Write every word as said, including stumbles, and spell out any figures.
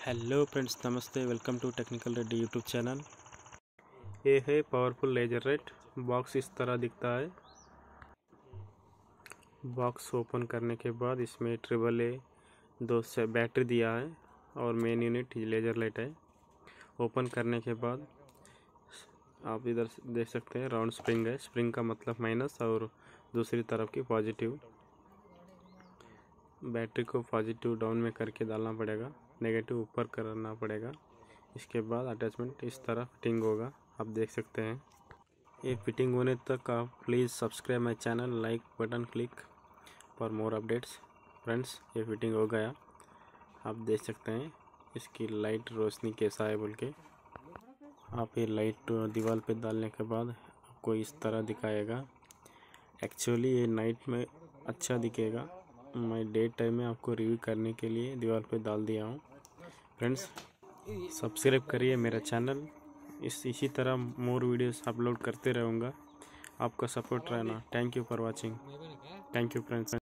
Hello friends, नमस्ते। Welcome to technical ready YouTube channel. ये है पावरफुल लेजर लाइट। बॉक्स इस तरह दिखता है। बॉक्स ओपन करने के बाद इसमें ट्रिपल ए दो से बैटरी दिया है और मेन यूनिट लेजर लाइट है। ओपन करने के बाद आप इधर देख सकते हैं राउंड स्प्रिंग है। स्प्रिंग का मतलब माइनस और दूसरी तरफ की पॉजिटिव। बैटरी को पॉजिटिव डाउन में करके डालना पड़ेगा, नेगेटिव ऊपर करना पड़ेगा। इसके बाद अटैचमेंट इस तरह फिटिंग होगा, आप देख सकते हैं। ये फिटिंग होने तक आप please subscribe my channel, like button click for more updates. Friends, ये फिटिंग हो गया, आप देख सकते हैं। इसकी लाइट रोशनी कैसा है बोल के। आप ये लाइट दीवार पे डालने के बाद आपको इस तरह दिखाएगा। एक्चुअली ये नाइट में अच्छा दिखेगा। मैं डे टाइम में आपको रिव्यू करने के लिए दीवार पे डाल दिया हूँ। फ्रेंड्स, सब्सक्राइब करिए मेरा चैनल। इस इसी तरह मोर वीडियोस अपलोड करते रहूँगा। आपका सपोर्ट रहना। Thank you for watching. Thank you friends.